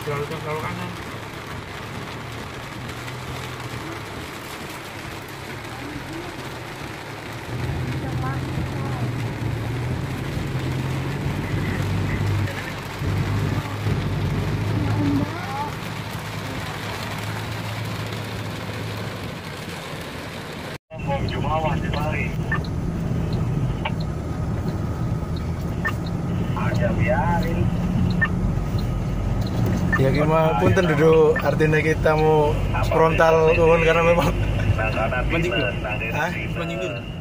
terlalu kanan. Jumawa di Bali. Aja biarin. Ya gimana punten duduk artinya kita mau frontal turun karena memang Mancing dulu. Hah? Mancing dulu.